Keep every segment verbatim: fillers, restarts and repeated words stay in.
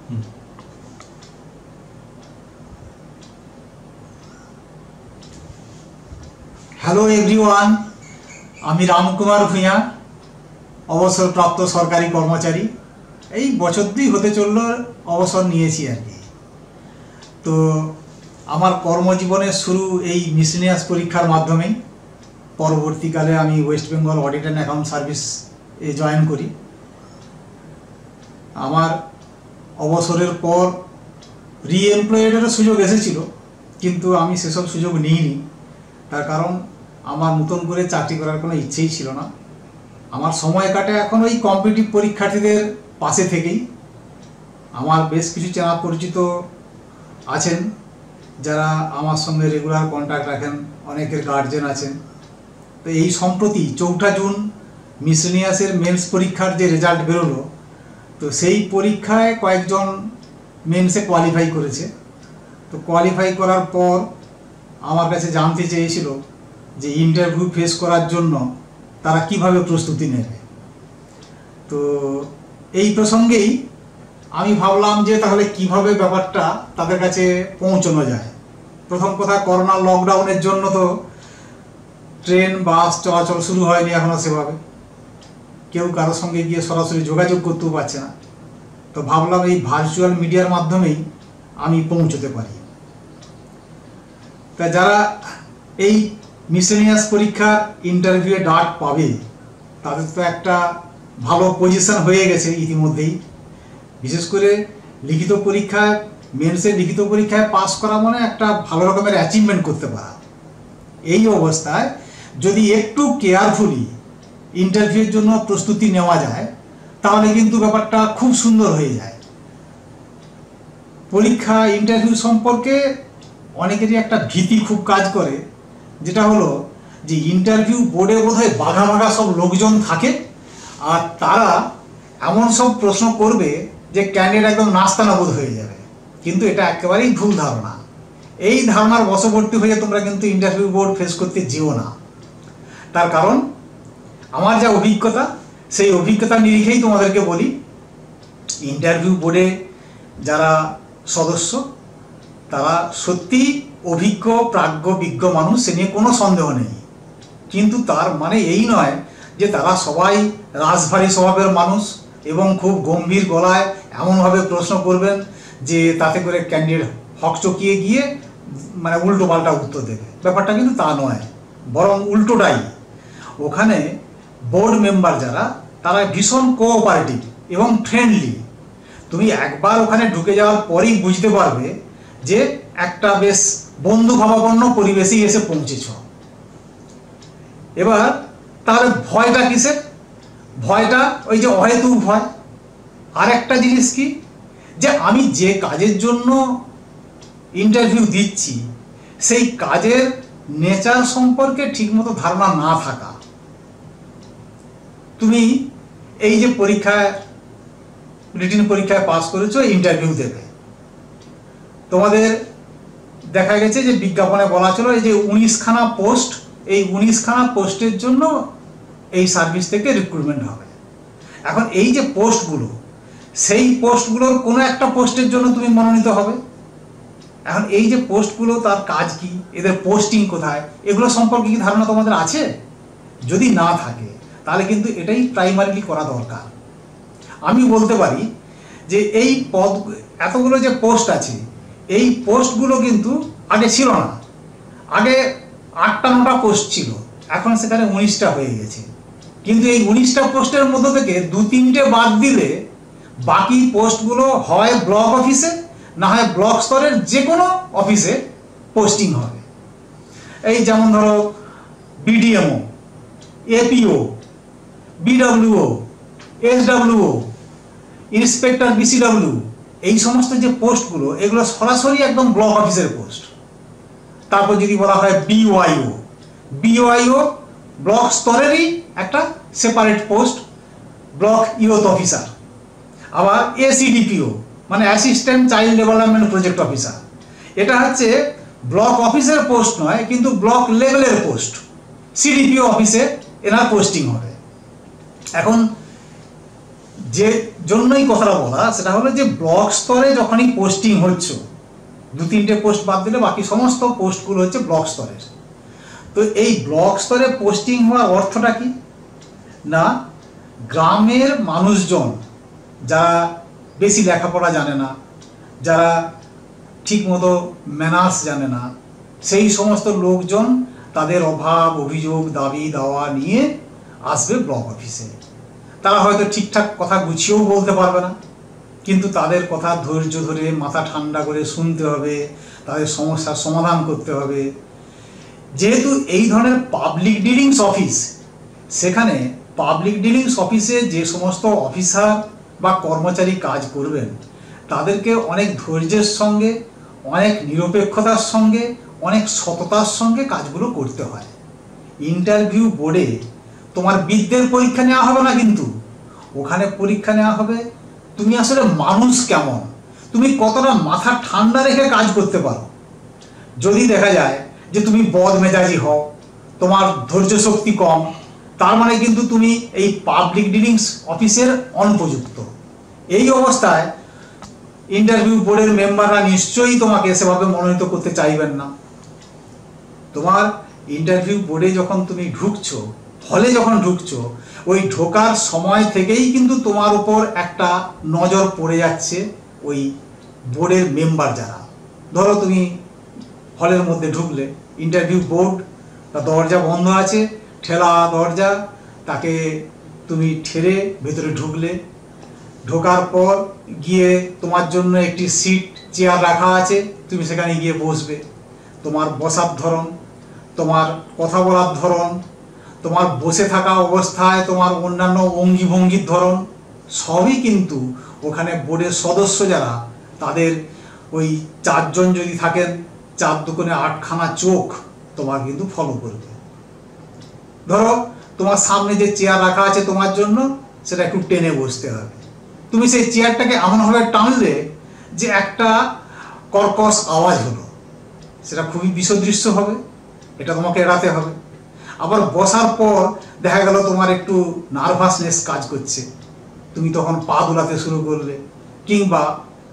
Hello everyone, আমি রামকুমার ভূঁইয়া, অবসরপ্রাপ্ত সরকারি কর্মচারী। এই বছর দুই হতে চলল অবসর নিয়েছি আর কি। তো আমার কর্মজীবনের শুরু এই মিসেলিনিয়াস পরীক্ষার মাধ্যমেই। পরবর্তীকালে আমি West Bengal audit and account service এ জয়েন করি। আমার অবসরের পর রি এমপ্লয়েডেরও সুযোগ এসেছিল, কিন্তু আমি সেসব সুযোগ নিইনি। তার কারণ আমার নতুন করে চাকরি করার কোনো ইচ্ছেই ছিল না। আমার সময় কাটে এখন ওই কম্পিটিটিভ পরীক্ষার্থীদের পাশে থেকেই। আমার বেশ কিছু চেনা পরিচিত আছেন যারা আমার সঙ্গে রেগুলার কন্ট্যাক্ট রাখেন, অনেকের গার্জেন আছেন। তো এই সম্প্রতি চৌঠা জুন মিসেলিনিয়াসের মেন্স পরীক্ষার যে রেজাল্ট বেরোলো, তো সেই পরীক্ষায় কয়েকজন মেন্সে কোয়ালিফাই করেছে। তো কোয়ালিফাই করার পর আমার কাছে জানতে চেয়েছিল যে ইন্টারভিউ ফেস করার জন্য তারা কিভাবে প্রস্তুতি নেবে। তো এই প্রসঙ্গেই আমি ভাবলাম যে তাহলে কিভাবে ব্যাপারটা তাদের কাছে পৌঁছানো যায়। প্রথম কথা, করোনা লকডাউনের জন্য তো ট্রেন বাস চলাচল শুরু হয়নি এখনও সেভাবে, কেউ কারোর সঙ্গে গিয়ে সরাসরি যোগাযোগ করতেও পারছে না। তো ভাবলাম এই ভার্চুয়াল মিডিয়ার মাধ্যমেই আমি পৌঁছতে পারি। তা যারা এই মিসেলিনিয়াস পরীক্ষা ইন্টারভিউয়ে ডাক পাবে তাদের তো একটা ভালো পজিশন হয়ে গেছে ইতিমধ্যেই। বিশেষ করে লিখিত পরীক্ষায়, মেন্সের লিখিত পরীক্ষায় পাস করা মানে একটা ভালো রকমের অ্যাচিভমেন্ট করতে পারা। এই অবস্থায় যদি একটু কেয়ারফুলি ইন্টারভিউয়ের জন্য প্রস্তুতি নেওয়া যায় তাহলে কিন্তু ব্যাপারটা খুব সুন্দর হয়ে যায়। পরীক্ষা ইন্টারভিউ সম্পর্কে অনেকেরই একটা ভীতি খুব কাজ করে, যেটা হলো যে ইন্টারভিউ বোর্ডে বোধহয় বাঘা বাঘা সব লোকজন থাকে আর তারা এমন সব প্রশ্ন করবে যে ক্যান্ডিডেট একদম নাস্তানাবুদ হয়ে যাবে। কিন্তু এটা একেবারেই ভুল ধারণা। এই ধারণার বশবর্তী হয়ে তোমরা কিন্তু ইন্টারভিউ বোর্ড ফেস করতে যেও না। তার কারণ আমার যা অভিজ্ঞতা, সেই অভিজ্ঞতার নিরিখেই তোমাদেরকে বলি, ইন্টারভিউ বোর্ডে যারা সদস্য তারা সত্যি অভিজ্ঞ প্রাজ্ঞ বিজ্ঞ মানুষ, সে নিয়ে কোনো সন্দেহ নেই। কিন্তু তার মানে এই নয় যে তারা সবাই রাশভারী স্বভাবের মানুষ এবং খুব গম্ভীর গলায় এমনভাবে প্রশ্ন করবেন যে তাতে করে ক্যান্ডিডেট হকচকিয়ে গিয়ে মানে উল্টো পাল্টা উত্তর দেবে। ব্যাপারটা কিন্তু তা নয়, বরং উল্টোটাই। ওখানে বোর্ড মেম্বার যারা, তারা ভীষণ কোঅপারেটিভ এবং ফ্রেন্ডলি। তুমি একবার ওখানে ঢুকে যাওয়ার পরেই বুঝতে পারবে যে একটা বেশ বন্ধুভাবাপন্ন পরিবেশেই এসে পৌঁছেছ। এবার তাহলে ভয়টা কিসের? ভয়টা ওই যে অহেতুক ভয়। আর একটা জিনিস কি, যে আমি যে কাজের জন্য ইন্টারভিউ দিচ্ছি সেই কাজের নেচার সম্পর্কে ঠিকমতো ধারণা না থাকা। তুমি এই যে পরীক্ষায়, রিটিন পরীক্ষায় পাস করেছো, ইন্টারভিউ দেবে, তোমাদের দেখা গেছে যে বিজ্ঞাপনে বলা ছিল এই যে উনিশখানা পোস্ট, এই উনিশখানা পোস্টের জন্য এই সার্ভিস থেকে রিক্রুটমেন্ট হবে। এখন এই যে পোস্টগুলো, সেই পোস্টগুলোর কোনো একটা পোস্টের জন্য তুমি মনোনীত হবে। এখন এই যে পোস্টগুলো, তার কাজ কি, এদের পোস্টিং কোথায়, এগুলো সম্পর্কে কি ধারণা তোমাদের আছে? যদি না থাকে তাহলে কিন্তু এটাই প্রাইমারিলি করা দরকার। আমি বলতে পারি যে এই পদ, এতগুলো যে পোস্ট আছে, এই পোস্টগুলো কিন্তু আগে ছিল না। আগে আটটা নটা পোস্ট ছিল, এখন সেখানে উনিশটা হয়ে গেছে। কিন্তু এই উনিশটা পোস্টের মধ্যে থেকে দু তিনটে বাদ দিলে বাকি পোস্টগুলো হয় ব্লক অফিসে, না হয় ব্লক স্তরের যে কোনো অফিসে পোস্টিং হবে। এই যেমন ধরো BDMO, APO, BWO, SWO, inspector BCW, এই সমস্ত যে পোস্টগুলো, এগুলো সরাসরি একদম ব্লক অফিসের পোস্ট। তারপর যদি বলা হয় বিওয়াইও, বিওয়াইও ব্লক স্তরেরই একটা separate post, block youth officer. আবার এসিডিপিও মানে assistant child development project officer, এটা হচ্ছে ব্লক অফিসের পোস্ট নয়, কিন্তু ব্লক লেভেলের পোস্ট। সিডিপিও অফিসে এনার পোস্টিং হবে। এখন যে জন্যই কথাটা বলা সেটা হলো যে ব্লক স্তরে যখনই পোস্টিং হচ্ছে, দু তিনটে পোস্ট বাদ দিলে বাকি সমস্ত পোস্টগুলো হচ্ছে ব্লক স্তরের। তো এই ব্লক স্তরে পোস্টিং হওয়ার অর্থটা কি না, গ্রামের মানুষজন যারা বেশি লেখাপড়া জানে না, যারা ঠিকমতো ম্যানার্স জানে না, সেই সমস্ত লোকজন তাদের অভাব অভিযোগ দাবি দাওয়া নিয়ে আসবে ব্লক অফিসে। তারা হয়তো ঠিকঠাক কথা গুছিয়েও বলতে পারবে না, কিন্তু তাদের কথা ধৈর্য ধরে মাথা ঠান্ডা করে শুনতে হবে, তাদের সমস্যার সমাধান করতে হবে। যেহেতু এই ধরনের পাবলিক ডিলিংস অফিস, সেখানে পাবলিক ডিলিংস অফিসে যে সমস্ত অফিসার বা কর্মচারী কাজ করবেন তাদেরকে অনেক ধৈর্যের সঙ্গে, অনেক নিরপেক্ষতার সঙ্গে, অনেক সততার সঙ্গে কাজগুলো করতে হয়। ইন্টারভিউ বোর্ডে তোমার বিদ্যের পরীক্ষা নেওয়া হবে না, কিন্তু ওখানে পরীক্ষা নেওয়া হবে তুমি আসলে মানুষ কেমন, তুমি কতটা মাথা ঠান্ডা রেখে কাজ করতে পারো। যদি দেখা যায় যে তুমি বদমেজাজি হও, তোমার ধৈর্য শক্তি কম, তার মানে কিন্তু তুমি এই পাবলিক ডিলিংস অফিসের অনুপযুক্ত। এই অবস্থায় ইন্টারভিউ বোর্ডের মেম্বাররা নিশ্চয়ই তোমাকে সেভাবে মনোনীত করতে চাইবেন না। তোমার ইন্টারভিউ বোর্ডে যখন তুমি ঢুকছো, হলে যখন ঢুকছো, ওই ঢোকার সময় থেকেই কিন্তু তোমার উপর একটা নজর পড়ে যাচ্ছে ওই বোর্ডের মেম্বার যারা। ধরো তুমি হলের মধ্যে ঢুকলে, ইন্টারভিউ বোর্ড, তার দরজা বন্ধ আছে, ঠেলা দরজা, তাকে তুমি ঠেলে ভেতরে ঢুকলে। ঢোকার পর গিয়ে তোমার জন্য একটি সিট চেয়ার রাখা আছে, তুমি সেখানে গিয়ে বসবে। তোমার বসার ধরন, তোমার কথা বলার ধরন, তোমার বসে থাকা অবস্থায় তোমার অন্যান্য অঙ্গি ভঙ্গির ধরন, সবই কিন্তু ওখানে বোর্ডের সদস্য যারা, তাদের ওই চারজন যদি থাকেন, চার দুগুণে আটখানা চোখ তোমার কিন্তু ফলো করবে। ধরো তোমার সামনে যে চেয়ার রাখা আছে তোমার জন্য, সেটা একটু টেনে বসতে হবে। তুমি সেই চেয়ারটাকে এমনভাবে টানলে যে একটা কর্কশ আওয়াজ হলো, সেটা খুবই বিসদৃশ্য হবে, এটা তোমাকে এড়াতে হবে। আবার বসার পর দেখা গেল তোমার একটু নার্ভাসনেস কাজ করছে, তুমি তখন পা দোলাতে শুরু করলে, কিংবা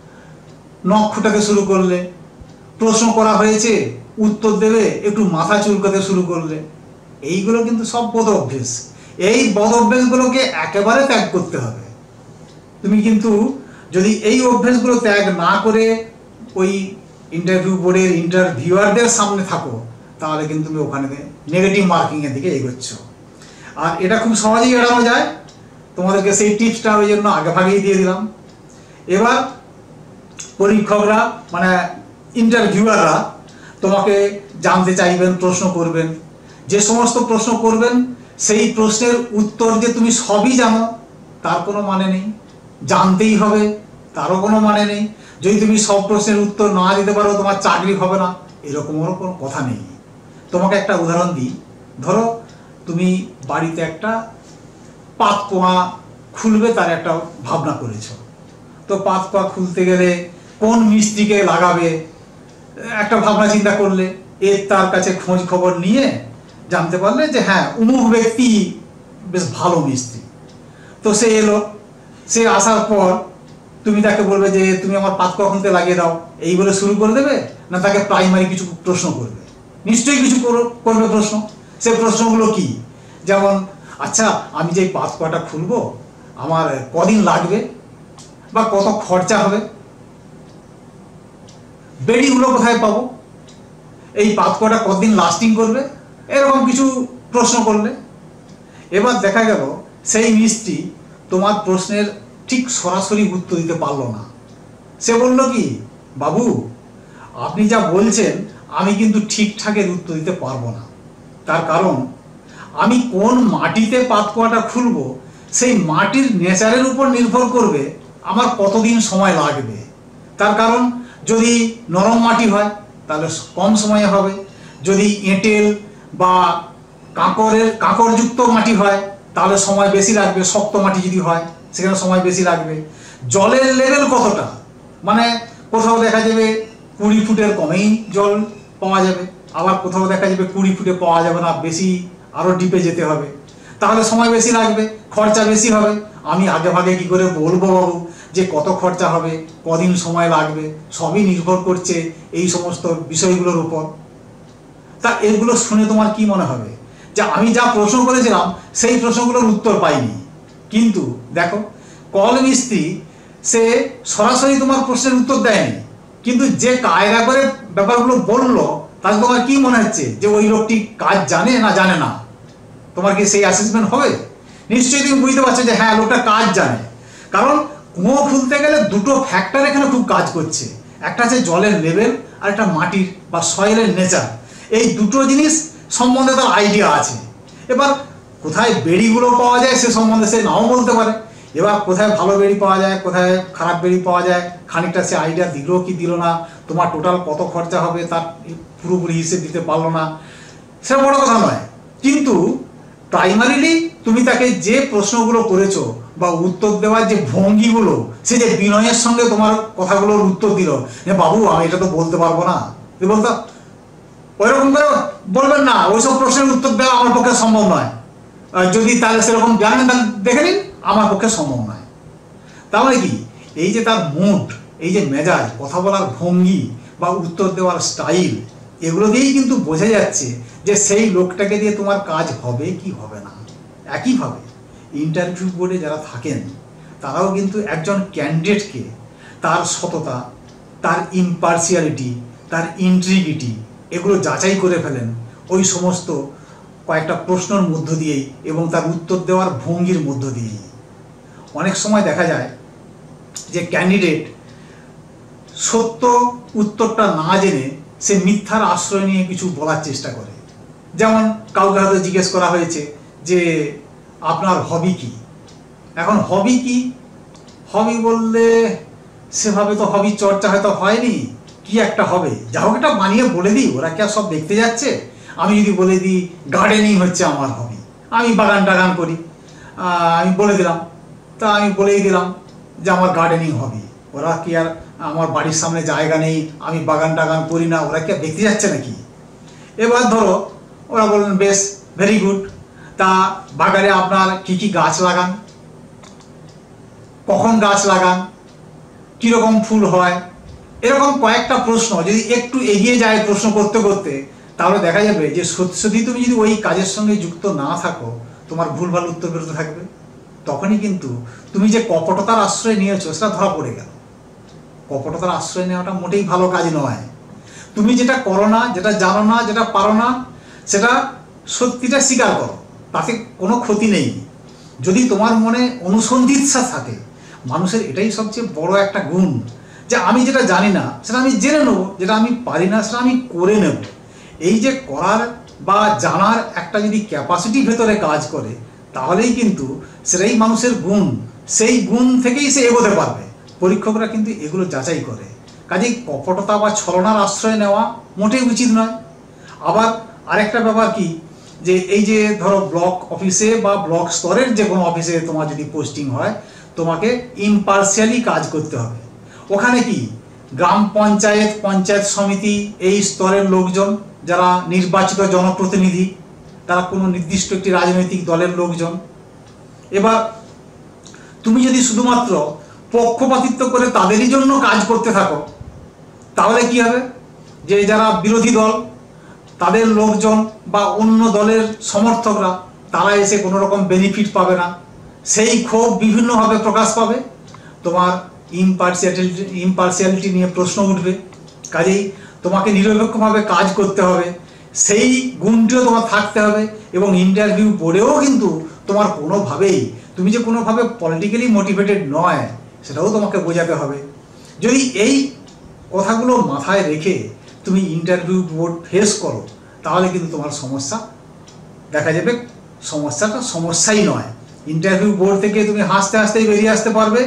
নখ ফুটাতে শুরু করলে। প্রশ্ন করা হয়েছে, উত্তর দেবে, একটু মাথা চুলকাতে শুরু করলে। এইগুলো কিন্তু সব বদ অভ্যেস। এই বদ অভ্যেসগুলোকে একেবারে ত্যাগ করতে হবে। তুমি কিন্তু যদি এই অভ্যেসগুলো ত্যাগ না করে ওই ইন্টারভিউ বোর্ডের ইন্টারভিউয়ারদের সামনে থাকো, তাহলে কিন্তু তুমি ওখানে নেগেটিভ মার্কিংয়ের দিকে এগোচ্ছ। আর এটা খুব সহজেই এড়ানো যায়, তোমাদেরকে সেই টিপসটা ওই জন্য আগে ভাগেই দিয়ে দিলাম। এবার পরীক্ষকরা মানে ইন্টারভিউয়াররা তোমাকে জানতে চাইবেন, প্রশ্ন করবেন। যে সমস্ত প্রশ্ন করবেন সেই প্রশ্নের উত্তর যে তুমি সবই জানো তার কোনো মানে নেই, জানতেই হবে তারও কোনো মানে নেই। যদি তুমি সব প্রশ্নের উত্তর না দিতে পারো তোমার চাকরি হবে না, এরকমও কোনো কথা নেই। তোমাকে একটা উদাহরণ দিই। ধরো তুমি বাড়িতে একটা পাত পোয়া খুলবে, তার একটা ভাবনা করেছো। তো পাত পোয়া খুলতে গেলে কোন মিস্ত্রিকে লাগাবে একটা ভাবনা চিন্তা করলে, এর তার কাছে খোঁজ খবর নিয়ে জানতে পারলে যে হ্যাঁ অমুক ব্যক্তি বেশ ভালো মিস্ত্রি। তো সে এলো, সে আসার পর তুমি তাকে বলবে যে তুমি আমার পাত পোয়া খুলতে লাগিয়ে দাও, এই বলে শুরু করে দেবে, না তাকে প্রাইমারি কিছু প্রশ্ন করবে? নিশ্চয়ই কিছু করবে প্রশ্ন। সে প্রশ্নগুলো কি? যেমন, আচ্ছা আমি যে পাত পোয়াটা খুলবো আমার কদিন লাগবে বা কত খরচা হবে, বেড়িগুলো কোথায় পাবো, এই পাত পোয়াটা কতদিন লাস্টিং করবে, এরকম কিছু প্রশ্ন করলে। এবার দেখা গেল সেই মিস্ত্রি তোমার প্রশ্নের ঠিক সরাসরি উত্তর দিতে পারলো না। সে বলল কি, বাবু আপনি যা বলছেন আমি কিন্তু ঠিকঠাকের উত্তর দিতে পারবো না। তার কারণ আমি কোন মাটিতে পাত পোয়াটা খুলবো সেই মাটির নেচারের উপর নির্ভর করবে আমার কতদিন সময় লাগবে। তার কারণ যদি নরম মাটি হয় তাহলে কম সময়ে হবে, যদি এঁটেল বা কাঁকরের কাঁকরযুক্ত মাটি হয় তাহলে সময় বেশি লাগবে, শক্ত মাটি যদি হয় সেখানে সময় বেশি লাগবে। জলের লেভেল কতটা, মানে কোথাও দেখা যাবে কুড়ি ফুটের কমেই জল পাওয়া যাবে, আবার কোথাও দেখা যাবে কুড়ি ফুটে পাওয়া যাবে না, বেশি আরও ডিপে যেতে হবে। তাহলে সময় বেশি লাগবে, খরচা বেশি হবে। আমি আগে ভাগে কি করে বলবো বাবু যে কত খরচা হবে, কদিন সময় লাগবে, সবই নির্ভর করছে এই সমস্ত বিষয়গুলোর উপর। তা এগুলো শুনে তোমার কি মনে হবে যে আমি যা প্রশ্ন করেছিলাম সেই প্রশ্নগুলোর উত্তর পাইনি? কিন্তু দেখো, কল মিস্ত্রি সে সরাসরি তোমার প্রশ্নের উত্তর দেয়নি, কিন্তু যে কায়দা করে ব্যাপারগুলো বললো তাহলে তোমার কি মনে হচ্ছে যে ওই লোকটি কাজ জানে না জানে না? তোমার কি সেই অ্যাসেসমেন্ট হবে? নিশ্চয়ই তুমি বুঝতে পারছো যে হ্যাঁ লোকটা কাজ জানে। কারণ কুয়ো খুলতে গেলে দুটো ফ্যাক্টর এখানে খুব কাজ করছে, একটা হচ্ছে জলের লেভেল আর একটা মাটির বা সয়েলের নেচার। এই দুটো জিনিস সম্বন্ধে তার আইডিয়া আছে। এবার কোথায় বেড়িগুলো পাওয়া যায় সে সম্বন্ধে সে নাও বলতে পারে, এবার কোথায় ভালো বেড়ি পাওয়া যায় কোথায় খারাপ বেড়ি পাওয়া যায় খানিকটা সে আইডিয়া দিল কি দিল না, তোমার টোটাল কত খরচা হবে তার পুরোপুরি হিসেব দিতে পারলো না, সেটা বড় কথা নয়। কিন্তু প্রাইমারিলি তুমি তাকে যে প্রশ্নগুলো করেছো বা উত্তর দেওয়ার যে ভঙ্গিগুলো, সে যে বিনয়ের সঙ্গে তোমার কথাগুলোর উত্তর দিল, যে বাবু আমি এটা তো বলতে পারবো না, তুই বলতো ওইরকম করে বলবেন না, ওইসব প্রশ্নের উত্তর দেওয়া আমার পক্ষে সম্ভব নয়, যদি তাহলে সেরকম জানেন তাহলে দেখে নিন, আমার পক্ষে সম্ভব নয়। তাহলে কি এই যে তার মুড, এই যে মেজাজ, কথা বলার ভঙ্গি বা উত্তর দেওয়ার স্টাইল, এগুলো দিয়েই কিন্তু বোঝা যাচ্ছে যে সেই লোকটাকে দিয়ে তোমার কাজ হবে কি হবে না। একইভাবে ইন্টারভিউ বোর্ডে যারা থাকেন তারাও কিন্তু একজন ক্যান্ডিডেটকে তার সততা, তার ইম্পার্সিয়ালিটি, তার ইন্ট্রিগিটি এগুলো যাচাই করে ফেলেন ওই সমস্ত কয়েকটা প্রশ্নের মধ্য দিয়েই এবং তার উত্তর দেওয়ার ভঙ্গির মধ্য দিয়েই। অনেক সময় দেখা যায় যে ক্যান্ডিডেট সত্য উত্তরটা না জেনে সে মিথ্যার আশ্রয় নিয়ে কিছু বলার চেষ্টা করে। যেমন কাউকে হয়তো জিজ্ঞেস করা হয়েছে যে আপনার হবি কি, এখন হবি কি, হবি বললে সেভাবে তো হবি চর্চা হয়তো হয়নি, কি একটা হবে, যা হোক একটা বানিয়ে বলে দিই, ওরা কি আর সব দেখতে যাচ্ছে? আমি যদি বলে দিই গার্ডেনিং হচ্ছে আমার হবি, আমি বাগান টাগান করি, আমি বলে দিলাম, তা আমি বলেই দিলাম যে আমার গার্ডেনিং হবি, ওরা কি আর আমার বাড়ির সামনে জায়গা নেই আমি বাগান টাগান করি না, ওরা কি আর দেখতে যাচ্ছে নাকি? এবার ধরো ওরা বললেন বেশ ভেরি গুড, তা বাগানে আপনার কি কি গাছ লাগান, কখন গাছ লাগান, কীরকম ফুল হয়, এরকম কয়েকটা প্রশ্ন যদি একটু এগিয়ে যায় প্রশ্ন করতে করতে, তাহলে দেখা যাবে যে সত্যি সত্যি তুমি যদি ওই কাজের সঙ্গে যুক্ত না থাকো তোমার ভুলভাল উত্তর বেরোতে থাকবে। তখনই কিন্তু তুমি যে কপটতার আশ্রয় নিয়েছো সেটা ধরা পড়ে গেল। কপটতার আশ্রয় নেওয়াটা মোটেই ভালো কাজ নয়। তুমি যেটা করো না, যেটা জানো না, যেটা পারো না, সেটা সত্যিটা স্বীকার করো, তাতে কোনো ক্ষতি নেই। যদি তোমার মনে অনুসন্ধিৎসা থাকে, মানুষের এটাই সবচেয়ে বড় একটা গুণ যে আমি যেটা জানি না সেটা আমি জেনে নেবো, যেটা আমি পারি না সেটা আমি করে নেব। এই যে করার বা জানার একটা যদি ক্যাপাসিটি ভেতরে কাজ করে তাহলেই কিন্তু সেটাই মানুষের গুণ, সেই গুণ থেকেই সে এগোতে পারবে। পরীক্ষকরা কিন্তু এগুলো যাচাই করে। কাজেই কপটতা বা ছলনার আশ্রয় নেওয়া মোটেই উচিত নয়। আবার আরেকটা ব্যাপার কি, যে এই যে ধরো ব্লক অফিসে বা ব্লক স্তরের যে কোনো অফিসে তোমার যদি পোস্টিং হয়, তোমাকে ইম্পার্সিয়ালি কাজ করতে হবে। ওখানে কি গ্রাম পঞ্চায়েত, পঞ্চায়েত সমিতি এই স্তরের লোকজন যারা নির্বাচিত জনপ্রতিনিধি, তারা কোনো নির্দিষ্ট একটি রাজনৈতিক দলের লোকজন। এবার তুমি যদি শুধুমাত্র পক্ষপাতিত্ব করে তাদেরই জন্য কাজ করতে থাকো তাহলে কি হবে, যে যারা বিরোধী দল তাদের লোকজন বা অন্য দলের সমর্থকরা তারা এসে কোনো রকম বেনিফিট পাবে না, সেই ক্ষোভ বিভিন্নভাবে প্রকাশ পাবে, তোমার ইম্পার্সিয়ালিটি ইম্পার্সিয়ালিটি নিয়ে প্রশ্ন উঠবে। কাজেই তোমাকে নিরপেক্ষভাবে কাজ করতে হবে, সেই গুণটিও তোমার থাকতে হবে। এবং ইন্টারভিউ বোর্ডেও কিন্তু তোমার কোনোভাবেই তুমি যে কোনোভাবে পলিটিক্যালি মোটিভেটেড নয় সেটাও তোমাকে বোঝাতে হবে। যদি এই কথাগুলো মাথায় রেখে তুমি ইন্টারভিউ বোর্ড ফেস করো তাহলে কিন্তু তোমার সমস্যা দেখা যাবে সমস্যাটা সমস্যাই নয়। ইন্টারভিউ বোর্ড থেকে তুমি হাসতে হাসতেই বেরিয়ে আসতে পারবে।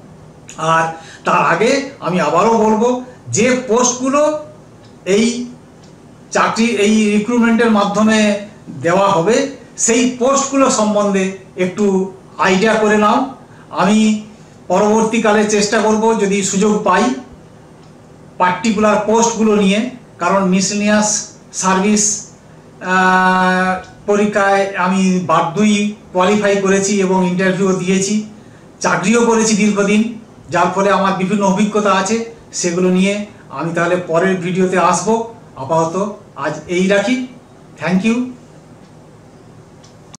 আর তার আগে আমি আবারও বলবো, যে পোস্টগুলো এই চাকরি এই রিক্রুটমেন্টের মাধ্যমে দেওয়া হবে সেই পোস্টগুলো সম্বন্ধে একটু আইডিয়া করে নাও। আমি পরবর্তীকালে চেষ্টা করব যদি সুযোগ পাই পার্টিকুলার পোস্টগুলো নিয়ে, কারণ মিসেলিনিয়াস সার্ভিস পরীক্ষায় আমি বাধ্যই কোয়ালিফাই করেছি এবং ইন্টারভিউ দিয়েছি, চাকরিও করেছি দীর্ঘদিন, যার ফলে আমার বিভিন্ন অভিজ্ঞতা আছে। সেগুলো নিয়ে আমি তাহলে পরের ভিডিওতে আসবো। আপাতত আজ এই রাখি। Thank you.